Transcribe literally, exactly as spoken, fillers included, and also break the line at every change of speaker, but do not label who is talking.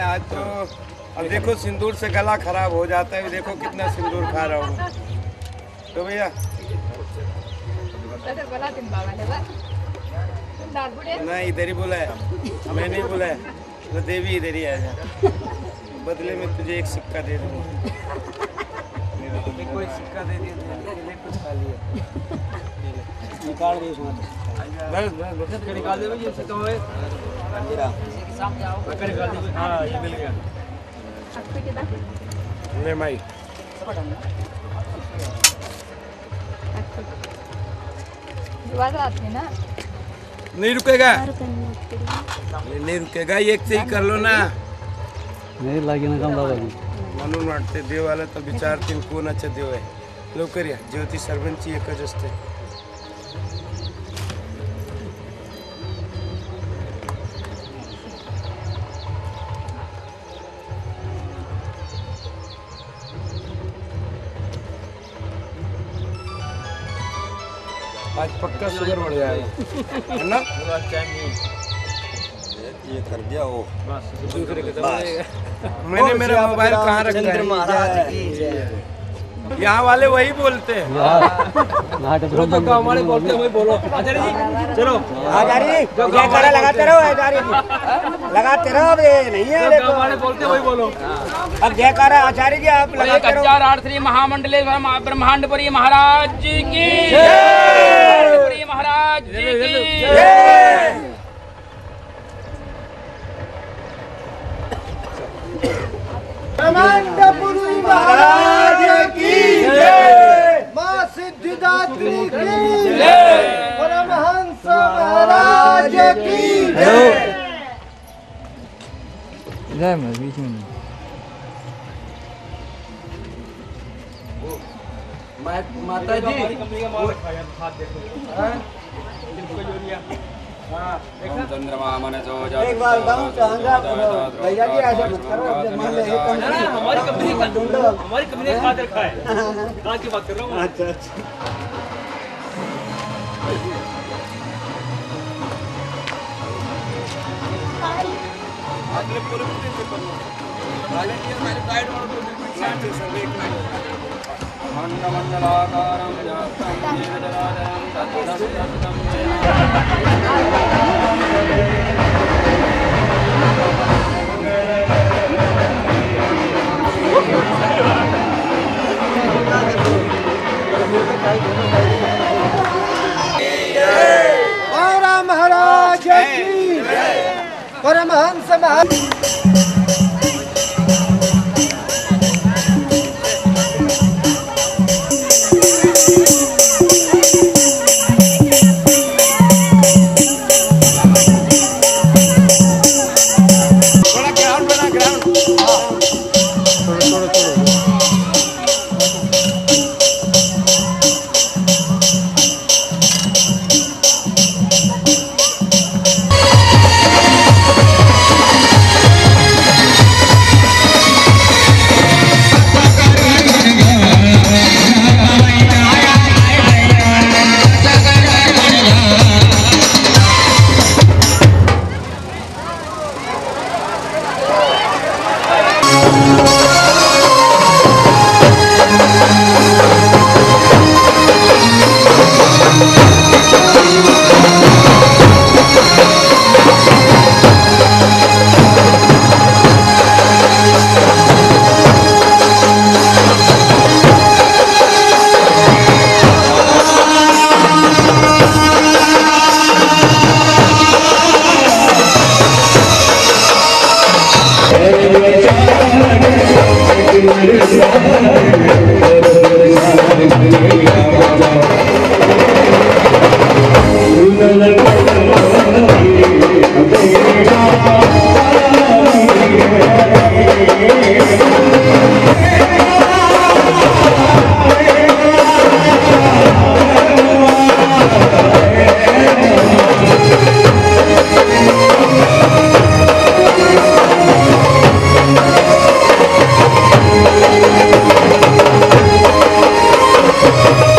आज तो अब देखो सिंदूर से गला खराब हो जाता है, देखो कितना सिंदूर खा रहा हूँ। तो भैया नहीं इधर ही बोला है, मैं नहीं बोला है, तो देवी इधर ही आ जा, बदले में तुझे एक सिक्का दे दूँगा। कोई सिक्का दे दिया कुछ खा लिया, निकाल दे उसमें, बस बस बस निकाल दे भाई, ये सिक्का है मेरा सामने आओ, निकाल दे। हाँ ये मिल गया ले माई।
ना
नहीं रुकेगा, नहीं रुकेगा, एक से ही कर लो ना,
नाही लागे ना काम बाबा
म्हणून वाटते देवाला तर विचारतील कोणाचं देव आहे. लवकर या, ज्योती सर्वांची एकच असते. आज पक्का शुगर बढ़ जाएगा है ना,
ये कर दिया वो
दूसरे के मैंने मेरा मोबाइल कहाँ रखा है? यहाँ वाले वही बोलते हैं, हमारे बोलते वही बोलो। आचार्य जी चलो,
आचार्य जयकारा लगाते रहो, आचार्य जी लगाते रहो, अब ये नहीं है
हमारे बोलते वही बोलो।
अब जयकारा आचार्य जी आप लगाते रहो।
हजार आठ श्री महामंडलेश्वर ब्रह्मांडपुरी महाराज जी की महाराज जी की
ब्रह्मांडपुरी महाराज की जय, मां सिद्धिदात्री की जय, परमहंस महाराज की जय।
जय मैं बीच में
माता जी
चंद्रमा मनसो
एक बार बताऊं चाहूंगा भैया जी ऐसा मत करो, जब मान ले एक
हमारी कंपनी का हमारी कंपनी का खाद रखा है, खाद की बात कर रहा हूँ।
अच्छा अच्छा
मंडलाकारं जातं जीवजलाधरं तत्तदं
महाराज की परमहंस महाराज।
Thank you.